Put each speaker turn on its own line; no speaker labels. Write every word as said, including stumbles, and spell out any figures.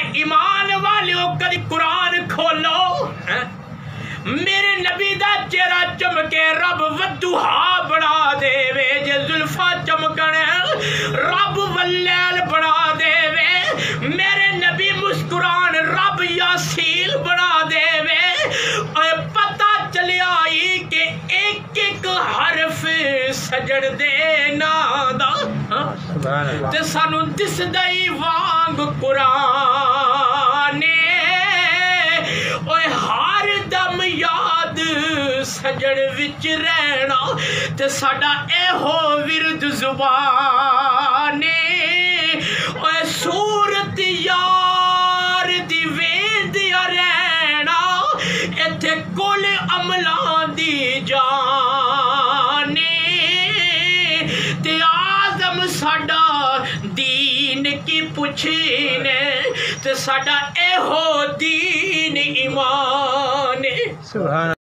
ایمان والوں کدی قرآن کھولو میرے نبی دا چہرہ چمکے رب ودوہا بڑھا دے وے جے زلفا چمکنے رب واللیل بڑھا دے وے میرے نبی مسکران رب یاسیل بڑھا دے وے اے پتہ چلے آئی کہ ایک ایک حرف سجڑ دے نادا تے سانو دس دائی وانگ قرآن اے ہار دم یاد سجڑ وچ رہنا تے ساڈا اے ہو ورد زبان اے صورت یار دی ویندیا رہنا ایتھے کل عملان دی جان تے آزم ساڈا دین کی پوچھنے تے ساڈا اے ہو دین ایمان سبحان